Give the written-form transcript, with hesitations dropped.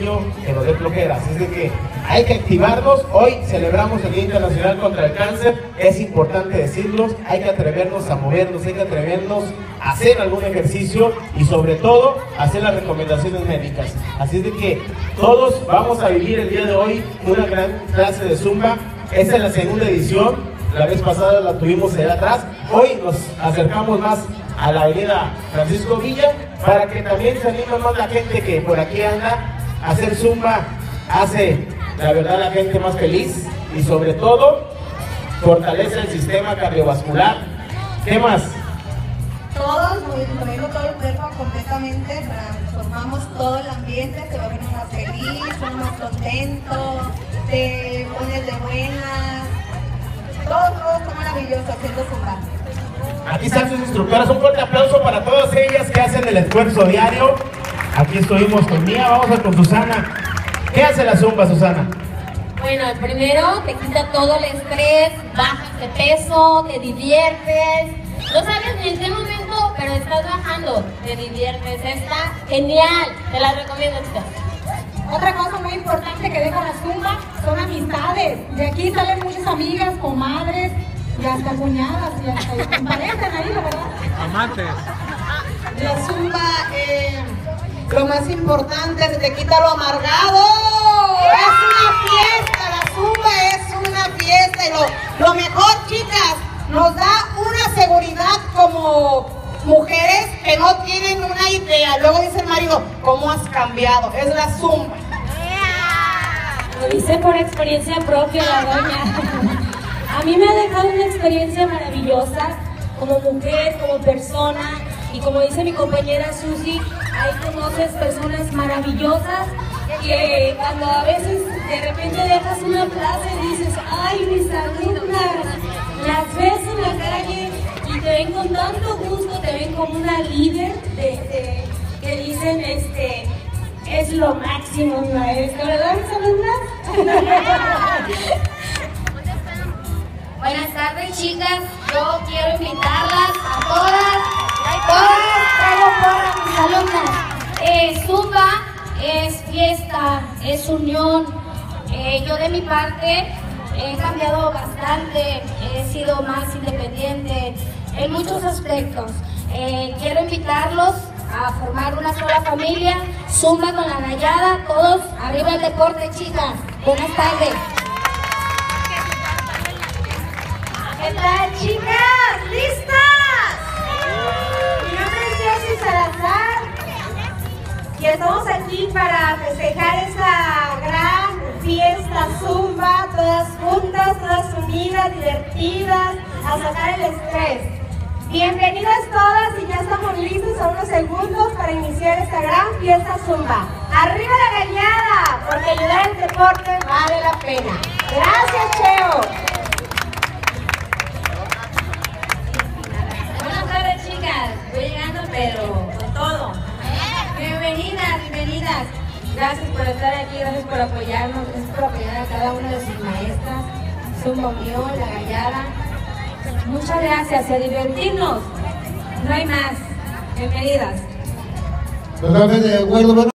ejercicio que nos dé flojera. Así es de que hay que activarnos. Hoy celebramos el Día Internacional contra el Cáncer. Es importante decirlos, hay que atrevernos a movernos, hay que atrevernos a hacer algún ejercicio y sobre todo hacer las recomendaciones médicas. Así es de que todos vamos a vivir el día de hoy una gran clase de Zumba. Esta es la segunda edición, la vez pasada la tuvimos allá atrás. Hoy nos acercamos más a la avenida Francisco Villa para que también se anime más la gente que por aquí anda. Hacer Zumba hace, la verdad, la gente más feliz y sobre todo fortalece el sistema cardiovascular. ¿Qué más? Todos, moviendo todo el cuerpo completamente, transformamos todo el ambiente, te vuelves más feliz, más contento, te pones de buenas, todo está maravilloso haciendo Zumba. Aquí están sus instructoras, un fuerte aplauso para todas ellas que hacen el esfuerzo diario. Aquí estuvimos con Mía, vamos a ver con Susana. ¿Qué hace la Zumba, Susana? Bueno, primero te quita todo el estrés, bajas de peso, te diviertes. No sabes ni en qué momento, pero estás bajando, te diviertes, está genial, te la recomiendo, chicas. Otra cosa muy importante que deja la Zumba son amistades. De aquí salen muchas amigas, comadres y hasta cuñadas y hasta emparejan ahí, la verdad. Amantes. La Zumba, lo más importante, se te quita lo amargado. Es una fiesta, la Zumba es una fiesta y lo mejor, chicas, nos da una seguridad como mujeres que no tienen una idea. Luego dice el marido, ¿cómo has cambiado? Es la Zumba. Lo dice por experiencia propia la doña. A mí me ha dejado una experiencia maravillosa como mujer, como persona, y como dice mi compañera Susi, ahí conoces personas maravillosas que cuando a veces de repente dejas una clase y dices, ay, mis alumnas, las ves en la calle y te ven con tanto gusto, te ven como una líder que dicen, es lo máximo, maestra, ¿verdad, mis alumnas? Buenas tardes, chicas. Yo quiero invitarlas a todas traigo porra, mis alumnas. Zumba es fiesta, es unión. Yo de mi parte he cambiado bastante, he sido más independiente en muchos aspectos. Quiero invitarlos a formar una sola familia, Zumba con la Nayada, todos arriba el deporte, chicas. Buenas tardes. ¿Qué tal, chicas? ¿Listas? Mi nombre es Jessy Salazar y estamos aquí para festejar esta gran fiesta Zumba, todas juntas, todas unidas, divertidas, a sacar el estrés. Bienvenidas todas y ya estamos listos a unos segundos para iniciar esta gran fiesta Zumba. ¡Arriba la Gañada! Porque ayudar al deporte vale la pena. ¡Gracias, Cheo! Voy llegando, pero con todo. Bienvenidas, bienvenidas. Gracias por estar aquí, gracias por apoyarnos, gracias por apoyar a cada una de sus maestras, Zumba Unión, La Gallada. Muchas gracias y a divertirnos. No hay más. Bienvenidas. Totalmente de acuerdo.